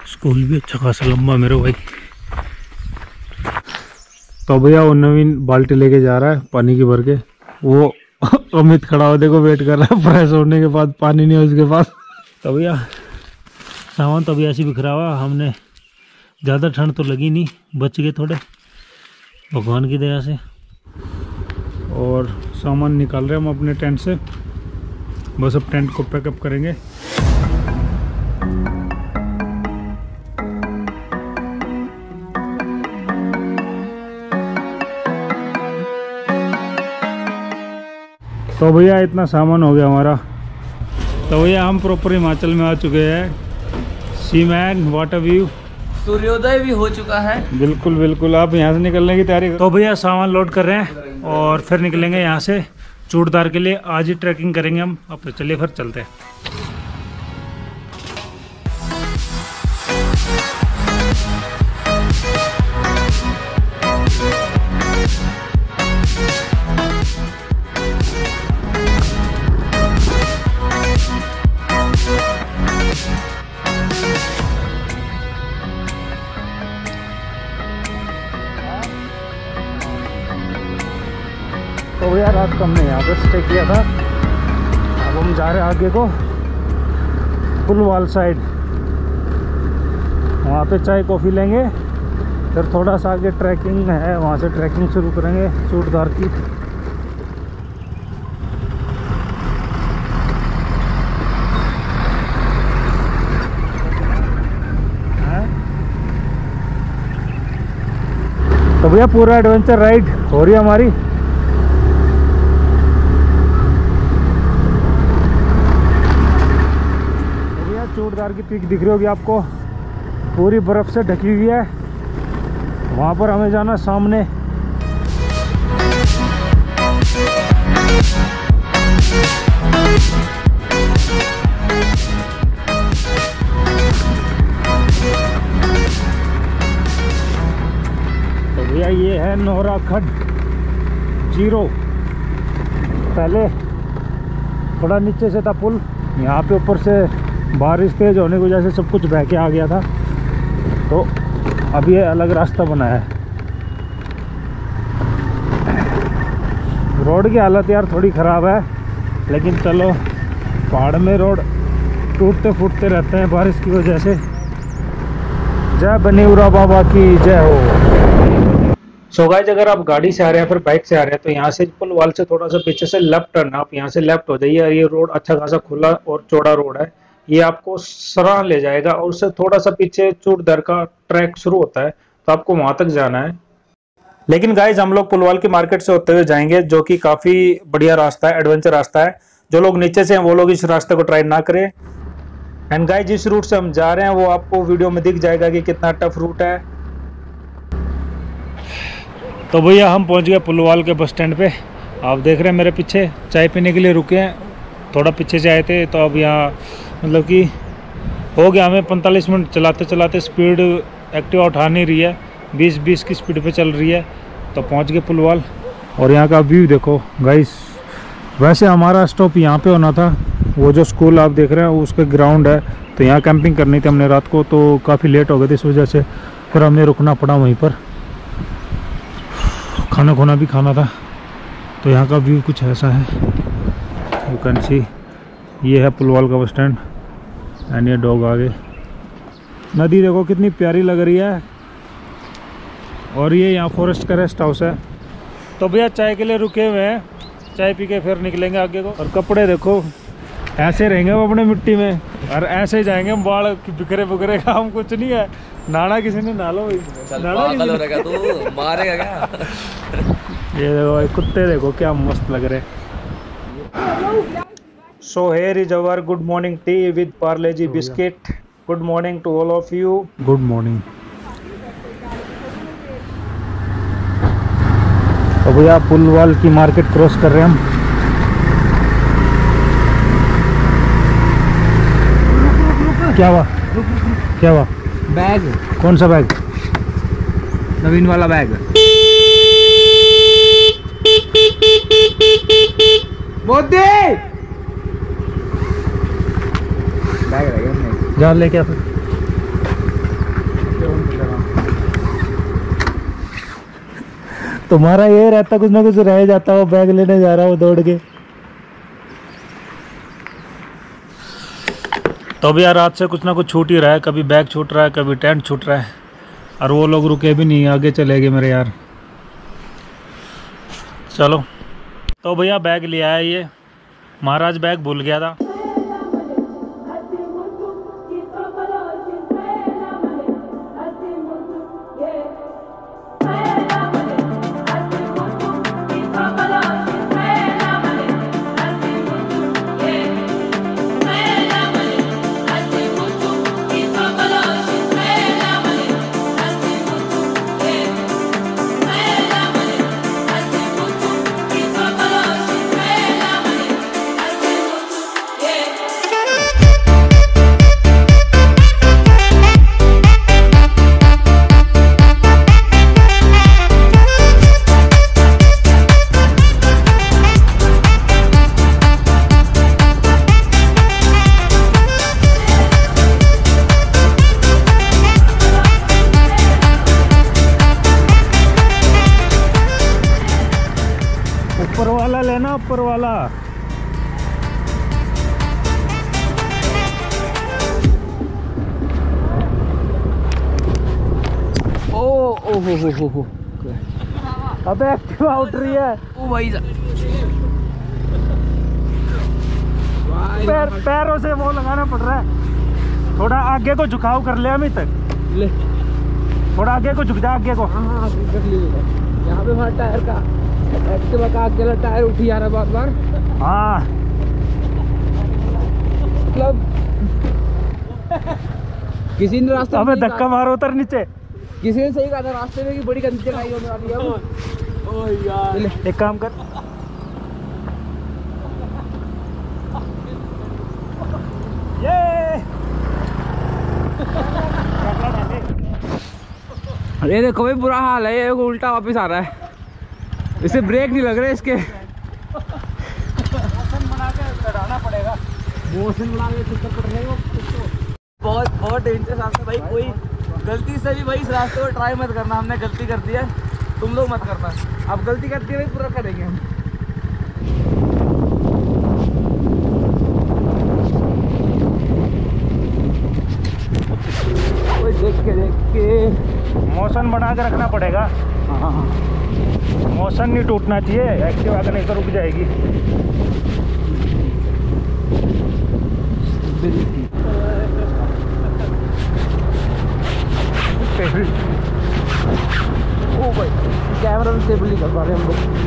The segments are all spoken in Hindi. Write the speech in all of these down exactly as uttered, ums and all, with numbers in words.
स्कूल भी अच्छा खासा लंबा मेरे भाई। तो भैया वो नवीन बाल्टी लेके जा रहा है पानी की भर के। वो अमित खड़ा हो देखो वेट कर रहा है फ्रेश होने के बाद, पानी नहीं है उसके पास। तो भैया सामान तो अभी ऐसे बिखरा हुआ, हमने ज़्यादा ठंड तो लगी नहीं, बच गए थोड़े भगवान की दया से। और सामान निकाल रहे हैं हम अपने टेंट से, बस अब टेंट को पैकअप करेंगे। तो भैया इतना सामान हो गया हमारा। तो भैया हम प्रॉपर हिमाचल में आ चुके हैं। सी मैन वाटर व्यू, सूर्योदय भी हो चुका है। बिल्कुल बिल्कुल, आप यहाँ से निकलने की तैयारी करो। तो भैया सामान लोड कर रहे हैं और फिर निकलेंगे यहाँ से चूड़दार के लिए। आज ही ट्रैकिंग करेंगे हम। अब चलिए फिर चलते हैं। तो भैया रात को हमने यहाँ पे स्टे किया था। अब हम जा रहे हैं आगे को पुलवाल साइड, वहाँ पे चाय कॉफ़ी लेंगे, फिर थोड़ा सा आगे ट्रैकिंग है, वहाँ से ट्रैकिंग शुरू करेंगे चूड़दार की। तो भैया पूरा एडवेंचर राइड हो रही है हमारी। चूड़दार की पीक दिख रही होगी आपको, पूरी बर्फ से ढकी हुई है। वहाँ पर हमें जाना सामने। तो भैया ये है नोहरा खड्ड जीरो। पहले थोड़ा नीचे से था पुल, यहाँ पे ऊपर से बारिश तेज होने की वजह से सब कुछ बह के आ गया था, तो अब ये अलग रास्ता बना है। रोड की हालत यार थोड़ी ख़राब है, लेकिन चलो, पहाड़ में रोड टूटते फूटते रहते हैं बारिश की वजह से। जय बनीउरा बाबा की जय हो। सो गाइस, अगर आप गाड़ी से आ रहे हैं फिर बाइक से आ रहे हैं तो यहाँ से पुलवाल से थोड़ा सा पीछे से लेफ्ट टर्न, आप यहाँ से लेफ्ट हो जाइए। ये रोड अच्छा खासा खुला और चौड़ा रोड है, ये आपको सराह ले जाएगा और उससे थोड़ा सा पीछे चूड़दार का ट्रैक शुरू होता है, तो आपको वहां तक जाना है। लेकिन गाइज हम लोग पुलवाल की मार्केट से होते हुए जाएंगे, जो कि काफी बढ़िया रास्ता है, एडवेंचर रास्ता है। जो लोग नीचे से हैं वो लोग इस रास्ते को ट्राई ना करें। एंड गाइज जिस रूट से हम जा रहे हैं वो आपको वीडियो में दिख जाएगा कि कितना टफ रूट है। तो भैया हम पहुंच गए पुलवाल के बस स्टैंड पे। आप देख रहे हैं मेरे पीछे, चाय पीने के लिए रुके हैं, थोड़ा पीछे से आए थे। तो अब यहाँ मतलब कि हो गया हमें पैंतालीस मिनट चलाते चलाते। स्पीड एक्टिवा उठा नहीं रही है, बीस बीस की स्पीड पे चल रही है। तो पहुंच गए पुलवाल और यहाँ का व्यू देखो गाइस। वैसे हमारा स्टॉप यहाँ पे होना था, वो जो स्कूल आप देख रहे हैं उसके ग्राउंड है, तो यहाँ कैंपिंग करनी थी हमने रात को, तो काफ़ी लेट हो गए थे, इस वजह से फिर हमें रुकना पड़ा वहीं पर। खाना खोना भी खाना था। तो यहाँ का व्यू कुछ ऐसा है, यू कैन सी। ये है पुलवाल का बस स्टैंड एंड ये डॉग आगे। नदी देखो कितनी प्यारी लग रही है। और ये यहाँ फॉरेस्ट का रेस्ट हाउस है। तो भैया चाय के लिए रुके हुए हैं, चाय पी के फिर निकलेंगे आगे को। और कपड़े देखो ऐसे रहेंगे वो अपने मिट्टी में, और ऐसे ही जाएंगे हम। बाढ़ बिखरे बिखरे काम कुछ नहीं है। नाना किसी ने ना लो भाई, नाना तू मारेगा क्या? ये देखो कुत्ते देखो क्या मस्त लग रहे। So here is our good morning tea with Parle G biscuit. Good morning to all of you. Good morning. तो भैया पुलवाल की मार्केट क्रॉस कर रहे हैं हम। क्या हुआ? क्या हुआ? बैग। कौन सा बैग? नवीन वाला बैग। मोदी बैग रहेगा, जा लेके आ फिर। तुम्हारा ये रहता कुछ ना कुछ रह जाता, वो बैग लेने जा रहा वो दौड़ के। तो भी यार रात से कुछ ना कुछ छूट ही रहा है, कभी बैग छूट रहा है, कभी टेंट छूट रहा है, और वो लोग रुके भी नहीं, आगे चले गए मेरे यार। चलो तो भैया बैग ले आया, ये महाराज बैग भूल गया था। ऊपर वाला लेना, ऊपर वाला। ओ ओ हो हो हो हो। अबे एक्टिवा उठ रही है। ओ भाई पैर पैरों से वो लगाना पड़ रहा है। थोड़ा आगे को झुकाव कर ले अभी तक ले, थोड़ा आगे को झुक जा, आगे को। हाँ हाँ कर लीजिए। यहाँ पे हमारा टायर का एक्टिवा का अकेला टायर उठी जा रहा है बार बार। हाँ मतलब किसी ने रास्ते अबे में धक्का मारो, उतर नीचे। किसी ने सही कहा था रास्ते में कि बड़ी गंदी चढ़ाई होने वाली है। ओ यार एक काम कर, ये ये देखो भाई बुरा हाल है, ये उल्टा वापस आ रहा है, इसे ब्रेक नहीं लग रहे इसके। मोशन बना के चढ़ाना पड़ेगा। मोशन बना के चक्कर पड़ रहे हो। बहुत बहुत डेंजरस रास्ता भाई, कोई गलती से भी भाई इस रास्ते को ट्राई मत करना। हमने गलती कर दी है, तुम लोग मत करना। अब गलती करती है भाई पूरा करेंगे हम। देख के देख के मोशन बना के रखना पड़ेगा। हाँ हाँ मोशन नहीं टूटना चाहिए, एक्टिवा का नहीं तो रुक जाएगी। ओ भाई कैमरा में स्टेबल नहीं कर पा रहे हम लोग।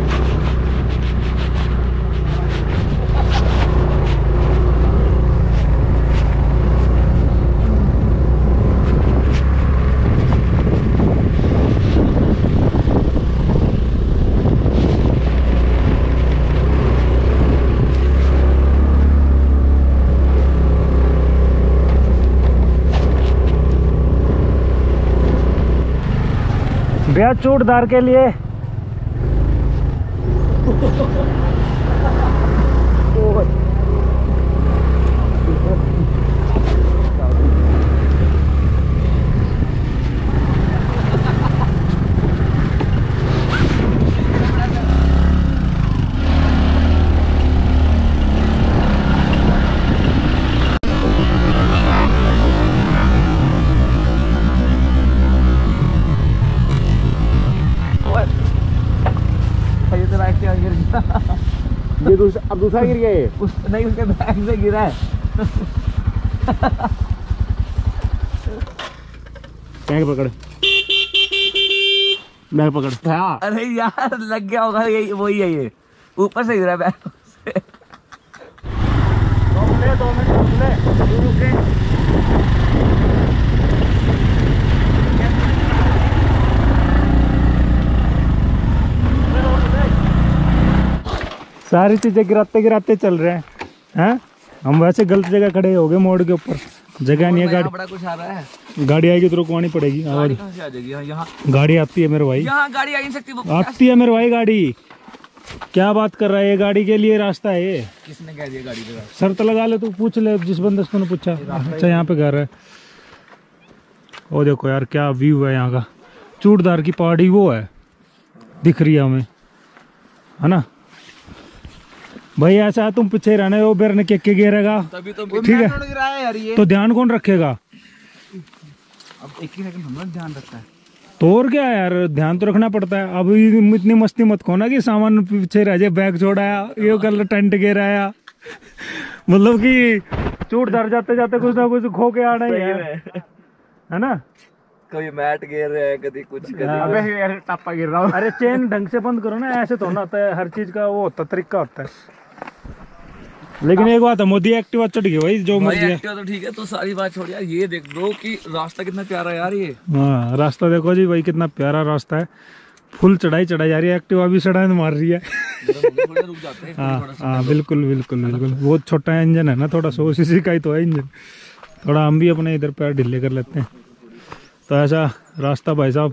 भैया चूड़दार के लिए ये दूसरा, अब दूसरा गिर गया, ये उस नहीं उसके बैग से गिरा है। बैग पकड़, बैग पकड़। हाँ अरे यार लग गया होगा, यही वही है, ये ऊपर से गिरा बैग से। दो मिनट रुक ले, रुके। सारी चीजें गिराते गिराते चल रहे हैं। हैं हम वैसे गलत जगह खड़े हो गए, मोड़ के ऊपर जगह नहीं है। गाड़ी बड़ा कुछ आ रहा है, गाड़ी आएगी तो रुकवानी पड़ेगी। आवाज कहाँ से आ जाएगी? यहाँ गाड़ी आती है मेरे भाई, यहाँ गाड़ी आ नहीं सकती। वो आती है मेरे भाई गाड़ी। क्या बात कर रहा है, ये गाड़ी के लिए रास्ता है ये। किसने कह दिया गाड़ी पे? शर्त लगा ले, तू पूछ ले जिस बंदे से तूने पूछा। अच्छा यहाँ पे घर है। ओ देखो यार क्या व्यू है यहाँ का, चूड़दार की पहाड़ी वो है। दिख रही है हमें, है ना भाई। ऐसा है तुम पीछे रहने हो, बेर ने के के गिरेगा तभी तो ठीक है, यार ये तो ध्यान कौन रखेगा? अब एक ही सेकंड हम लोग ध्यान रखता है। तो और क्या यार, ध्यान तो रखना पड़ता है। अब इतनी मस्ती मत खोना कि सामान पीछे रह जाए, बैग छोड़ाया, ये कल टेंट गिराया, मतलब कि चोट डर जाते जाते कुछ ना कुछ खो के आना ही है, है ना। कभी मैट गिर रहा है, कभी कुछ, कभी अबे यार टापा गिर रहा हूँ। अरे चेन ढंग से बंद करो ना, ऐसे तो ना होता है, हर चीज का वो होता है, तरीका होता है। लेकिन एक बात है, मोदी एक्टिवा चढ़ गई भाई, जो मर्जी है। एक्टिवा तो ठीक है, तो सारी बात छोड़ यार, ये देख दो कि रास्ता कितना प्यारा है यार ये। हाँ रास्ता देखो जी भाई, कितना प्यारा रास्ता है, फुल चढ़ाई चढ़ाई जा रही है, एक्टिवा भी सड़ान मार रही है। रुक जाते हैं। हाँ हाँ बिल्कुल बिल्कुल बिल्कुल, बहुत छोटा इंजन है ना, थोड़ा सौ सीसी का ही तो है इंजन, थोड़ा हम भी अपने इधर पैर ढीले कर लेते हैं। तो ऐसा रास्ता भाई साहब।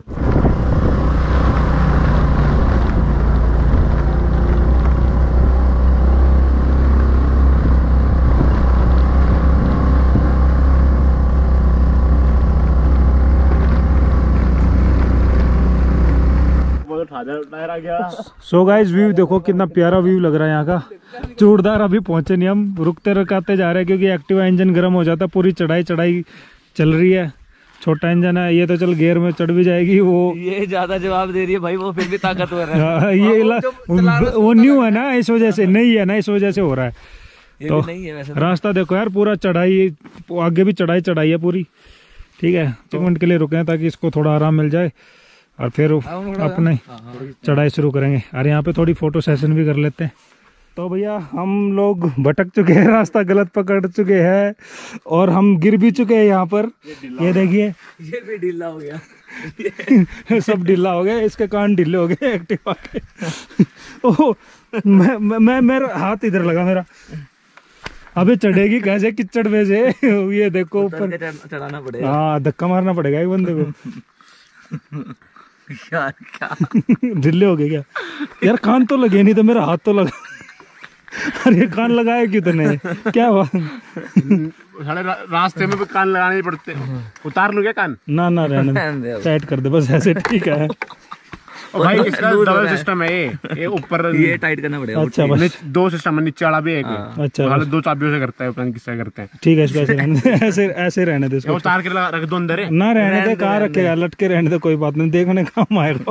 सो गाइस व्यू देखो कितना प्यारा व्यू लग रहा है यहाँ का। चूड़दार अभी पहुंचे नहीं, हम रुकते रुकाते जा रहे हैं क्योंकि एक्टिवा इंजन गर्म हो जाता है, पूरी चढ़ाई चढ़ाई चल रही है। छोटा इंजन है ये तो चल गियर में चढ़ भी जाएगी, वो ये ज्यादा जवाब दे रही है भाई, वो फिर भी ताकतवर है। हाँ, ये वो, वो न्यू है ना, इस वजह से नहीं है ना, इस वजह से हो रहा है। ये तो भी नहीं है वैसे तो। रास्ता देखो यार, पूरा चढ़ाई, आगे भी चढ़ाई चढ़ाई है पूरी, ठीक है। एक मिनट के लिए रुके हैं ताकि इसको थोड़ा आराम मिल जाए और फिर अपने चढ़ाई शुरू करेंगे। अरे यहाँ पे थोड़ी फोटो सेशन भी कर लेते हैं। तो भैया हम लोग भटक चुके हैं, रास्ता गलत पकड़ चुके हैं और हम गिर भी चुके हैं यहाँ पर। ये देखिए ये भी ढीला हो गया। सब ढीला हो गया, इसके कान ढीले हो गए एक्टिवा के। ओह मैं मैं मैं मेरा हाथ इधर लगा मेरा, अबे चढ़ेगी कैसे किचड़ में से। ये देखो ऊपर चढ़ाना पड़ेगा। हाँ धक्का मारना पड़ेगा एक बंदे को। यार क्या ढिल्ले हो गए क्या यार? कान तो लगे नहीं तो मेरा हाथ तो लगा। अरे कान लगाए क्यों तूने, क्या हुआ? साले रा, रास्ते में भी कान लगाने पड़ते, उतार लूं क्या कान? ना ना रहने टाइट कर दे बस, ऐसे ठीक है। और भाई इसका डबल सिस्टम है, ये ये ऊपर ये टाइट करना पड़ेगा। अच्छा बस दो सिस्टम है, नीचे वाला भी एक है। अच्छा वाले दो चाबियों से करता है, पता नहीं किससे करते हैं। ठीक है इसको ऐसे रहने दे, ऐसे ऐसे रहने दे इसको, उतार के लगा- रख दो अंदर है। ना रहने दे, कहाँ रखेगा, लटके रहने दे, कोई बात नहीं, देखने काम आएगा।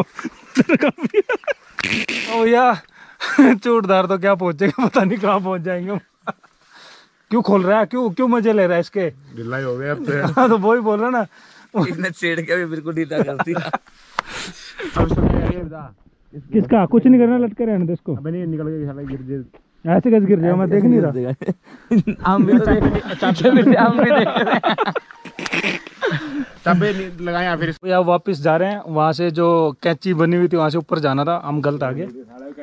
ओ यार चूड़दार तो क्या पहुंचेगा, पता नहीं कहाँ पहुंच जाएंगे। क्यों खोल रहा है, क्यों क्यों मजे ले रहा है इसके? ढिलाई हो गया अब तो। हाँ तो वही बोल रहा ना, इसने छेड़ के भी बिल्कुल ढीला कर दिया। किसका कुछ नहीं करना, लटके रहने दे इसको। अबे नहीं निकल गया, साला गिर जाए। ऐसे कैसे गिर जाएगा, मैं देख नहीं रहा। हम भी तो देख हम भी देख रहे हैं। चाबी लगाया फिर यार वापस जा रहे हैं, वहाँ से जो कैंची बनी हुई थी वहाँ से ऊपर जाना था, हम गलत आ गए।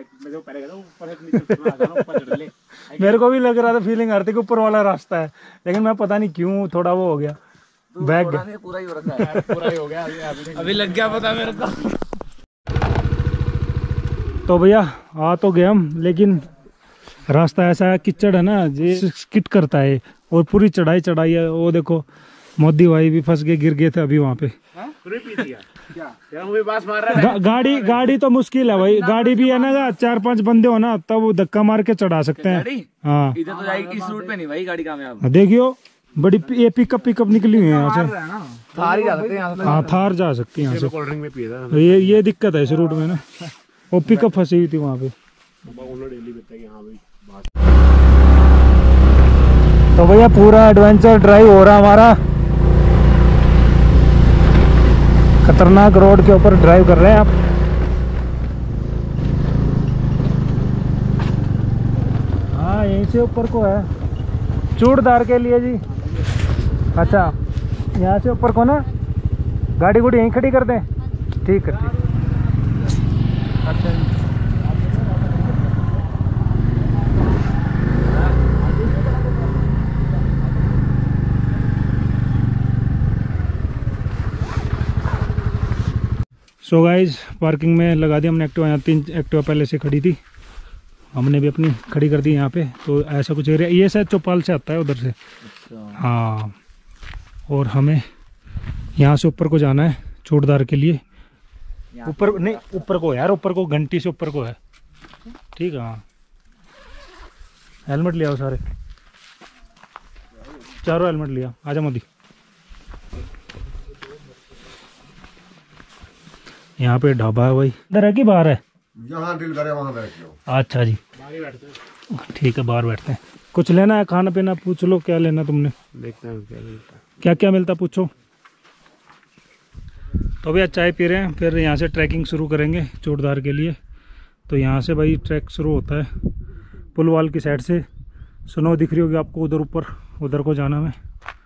मेरे को भी लग रहा था, फीलिंग आ रही थी कि ऊपर वाला रास्ता है, लेकिन मैं पता नहीं क्यों थोड़ा वो हो गया, बैग पूरा ही हो रखा है। पूरा ही हो गया अभी लग गया पता मेरे को। तो भैया आ तो गए हम, लेकिन रास्ता ऐसा है, कीचड़ है ना, ये स्किट करता है और पूरी चढ़ाई चढ़ाई है। वो देखो मोदी भाई भी फंस गए, गिर गए थे अभी वहाँ पे। गा, गाड़ी गाड़ी तो मुश्किल है भाई, गाड़ी भी है ना, चार पांच बंदे हो ना तब धक्का मार के चढ़ा सकते हैं। हाँ इधर तो जाएगी, इस रूट पे नहीं भाई गाड़ी कामयाब। देखियो बड़ी ये पिकअप पिकअप निकली हुई है यहाँ से, थार ही जा सकते हैं यहाँ से। हाँ थार जा सकती है यहाँ से। कोल्ड ड्रिंक में पिया था। ये ये दिक्कत है इस रूट में ना, वो पिकअप फंसी हुई थी वहाँ पे। तो भैया पूरा एडवेंचर ड्राइव हो रहा हमारा, खतरनाक रोड के ऊपर ड्राइव कर रहे हैं आप। हाँ यहीं से ऊपर को है, चूड़दार के लिए जी। अच्छा यहाँ से ऊपर को ना, गाड़ी गुड़ी यहीं खड़ी कर दें? ठीक है ठीक। अच्छा सो गाइज पार्किंग में लगा दी हमने एक्टिवा, यहाँ तीन एक्टिवा पहले से खड़ी थी, हमने भी अपनी खड़ी कर दी यहाँ पे। तो ऐसा कुछ एरिया, ये शायद चौपाल से आता है उधर से। हाँ और हमें यहाँ से ऊपर को जाना है चूड़दार के लिए, ऊपर नहीं, ऊपर को यार, ऊपर को घंटी से ऊपर को है। ठीक है हाँ। हेलमेट ले आओ सारे, चारों हेलमेट लिया। आजा मोदी। यहाँ पे ढाबा है भाई, इधर है कि बाहर है? जहाँ दिल करे वहाँ बैठ जाओ। अच्छा जी ठीक है, बाहर बैठते हैं। कुछ लेना है खाना पीना? पूछ लो क्या लेना तुमने। देखते हैं क्या मिलता है। क्या क्या मिलता पूछो। तो भैया चाय पी रहे हैं, फिर यहाँ से ट्रैकिंग शुरू करेंगे चोटदार के लिए। तो यहाँ से भाई ट्रैक शुरू होता है पुलवाल की साइड से। स्नो दिख रही होगी आपको उधर ऊपर, उधर को जाना है।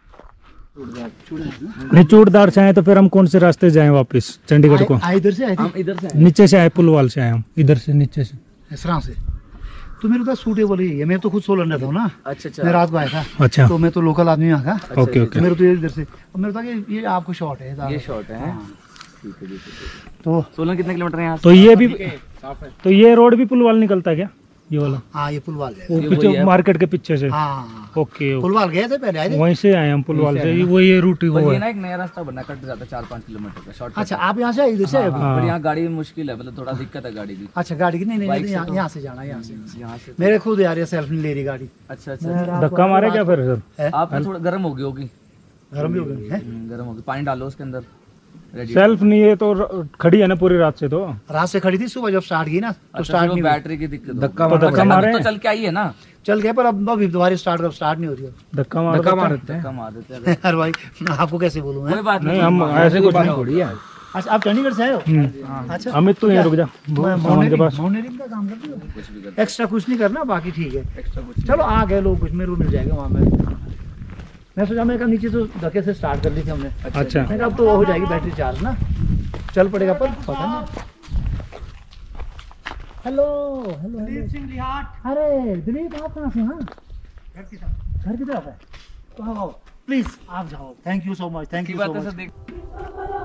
नहीं चोटदार से आए तो फिर हम कौन से रास्ते जाएं वापस चंडीगढ़ को? इधर से आए थे, हम इधर से आए। नीचे से आए, पुलवाल से आए हम, इधर से नीचे से। इस तरह से तो मेरे पास सूटेबल ही है। मैं तो खुद सोलन रहता हूँ ना, अच्छा अच्छा मैं रात को आया था। अच्छा तो मैं तो लोकल आदमी यहाँ का। Okay okay. मेरे तो ये इधर से, और मेरे था कि ये आपको शॉर्ट है। ये शॉर्ट है। हाँ। ठीक है ठीक है। तो सोलन कितने किलोमीटर है यहाँ से? तो ये भी, तो ये रोड भी पुलवाल निकलता है क्या, ये वाला? हाँ ये पुलवाल गए। वो ये पीछे वही है। मार्केट के पीछे से? हाँ ओके ओके। पुलवाल गए थे पहले, आए थे। वहीं से आए हम पुलवाल से। वो ये रूट ही वो पर ये है। ना एक नया रास्ता बना, कट जाता है चार पाँच किलोमीटर का शॉर्ट। अच्छा आप यहाँ से आए, इधर से आए अभी? हाँ। पर यहाँ गाड़ी में मुश्किल है, मतलब थोड़ा दिक्कत है गाड़ी की। अच्छा गाड़ी की नहीं नहीं, बाइक नहीं से यहाँ तो- यहाँ से जाना, यहाँ से यहाँ से मेरे खुद यार ये सेल्फ नहीं ले रही गाड़ी। अच्छा अच्छा मैं अच्छा। रात को धक्का आया, मारे रात क्या को- फिर सर? है? आप तो थोड़ा गर्म हो गई होगी। गरम भी हो गई है। हम्म, गर्म होगी, पानी डालो उसके अंदर। रेडी। सेल्फ नहीं है तो र- खड़ी है ना पूरी रात से? तो रात से खड़ी थी, सुबह जब स्टार्ट की ना तो अच्छा, स्टार्ट फिर वो नहीं हुई। बैटरी की दिक्कत धक्का होगी। मारा- धक्का अच्छा, मारे तो हैं? चल के आई है ना। चल गए पर अब अभी दोबारा स्टार्ट कर स्टार्ट नहीं हो रही है। धक्का मार धक्का मार धक्का मार देते हैं। अरे भाई आपको कैसे बोलूँ मैं? कोई बात नहीं हम ऐसे कुछ नहीं। अच्छा आप चंडीगढ़ से आए हो? हम्म। अच्छा अमित तू यहाँ रुक जा, सामान के पास। माउंटेनियरिंग का काम करते हो? एक्स्ट्रा कुछ नहीं करना, बाकी ठीक है। चलो आ गए लोग, कुछ मेरे को मिल जाएगा वहाँ में। मैं सोचा मैं कहा नीचे तो धक्के से स्टार्ट कर ली थी हमने। अच्छा मैं कहा अब तो हो जाएगी बैटरी चार्ज ना, चल पड़ेगा पर पता नहीं। हेलो हेलो दिलीप सिंह लिहाट। अरे दिलीप आप कहाँ से? हाँ घर की तरफ, घर की तरफ है तो हाँ प्लीज आप जाओ। Thank you so much, thank की यू बात सो है मच। सर, देख